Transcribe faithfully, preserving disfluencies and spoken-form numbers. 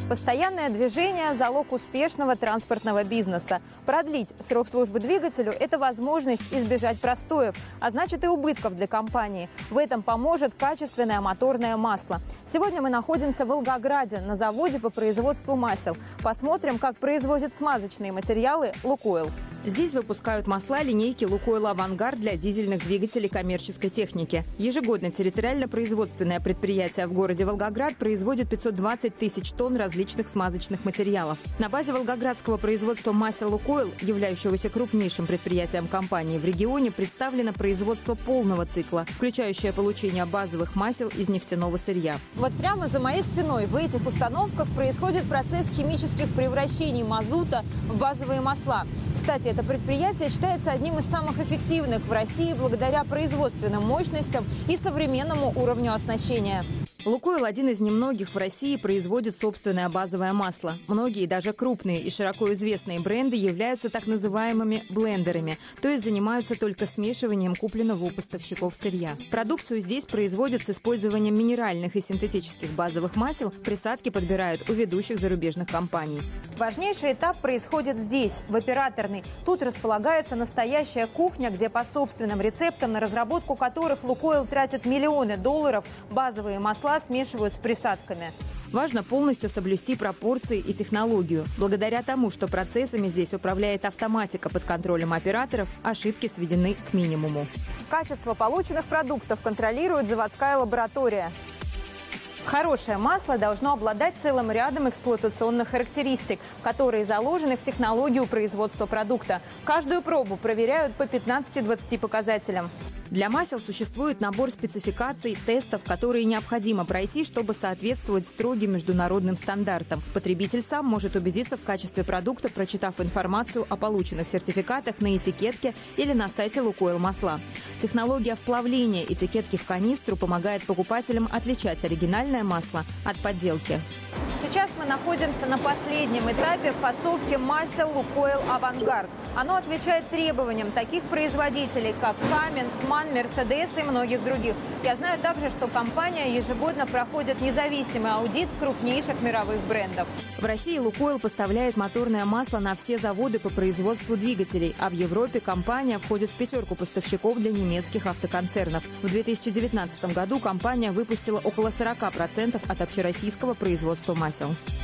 Постоянное движение – залог успешного транспортного бизнеса. Продлить срок службы двигателю – это возможность избежать простоев, а значит и убытков для компании. В этом поможет качественное моторное масло. Сегодня мы находимся в Волгограде на заводе по производству масел. Посмотрим, как производят смазочные материалы «Лукойл». Здесь выпускают масла линейки «Лукойл Авангард» для дизельных двигателей коммерческой техники. Ежегодно территориально-производственное предприятие в городе Волгоград производит пятьсот двадцать тысяч тонн различных смазочных материалов. На базе волгоградского производства масел «Лукойл», являющегося крупнейшим предприятием компании в регионе, представлено производство полного цикла, включающее получение базовых масел из нефтяного сырья. Вот прямо за моей спиной в этих установках происходит процесс химических превращений мазута в базовые масла. Кстати, это предприятие считается одним из самых эффективных в России благодаря производственным мощностям и современному уровню оснащения. «Лукойл» – один из немногих в России производит собственное базовое масло. Многие, даже крупные и широко известные бренды являются так называемыми блендерами, то есть занимаются только смешиванием купленного у поставщиков сырья. Продукцию здесь производят с использованием минеральных и синтетических базовых масел, присадки подбирают у ведущих зарубежных компаний. Важнейший этап происходит здесь, в операторной. Тут располагается настоящая кухня, где по собственным рецептам, на разработку которых «Лукойл» тратит миллионы долларов, базовые масла смешивают с присадками. Важно полностью соблюсти пропорции и технологию. Благодаря тому, что процессами здесь управляет автоматика под контролем операторов, ошибки сведены к минимуму. Качество полученных продуктов контролирует заводская лаборатория. Хорошее масло должно обладать целым рядом эксплуатационных характеристик, которые заложены в технологию производства продукта. Каждую пробу проверяют по пятнадцати-двадцати показателям. Для масел существует набор спецификаций, тестов, которые необходимо пройти, чтобы соответствовать строгим международным стандартам. Потребитель сам может убедиться в качестве продукта, прочитав информацию о полученных сертификатах на этикетке или на сайте «Лукойл Масла». Технология вплавления этикетки в канистру помогает покупателям отличать оригинальное масло от подделки. Сейчас мы находимся на последнем этапе фасовки масел «Лукойл Авангард». Оно отвечает требованиям таких производителей, как Каменс, Ман, Мерседес и многих других. Я знаю также, что компания ежегодно проходит независимый аудит крупнейших мировых брендов. В России «Лукойл» поставляет моторное масло на все заводы по производству двигателей, а в Европе компания входит в пятерку поставщиков для немецких автоконцернов. В две тысячи девятнадцатом году компания выпустила около сорока процентов от общероссийского производства масел.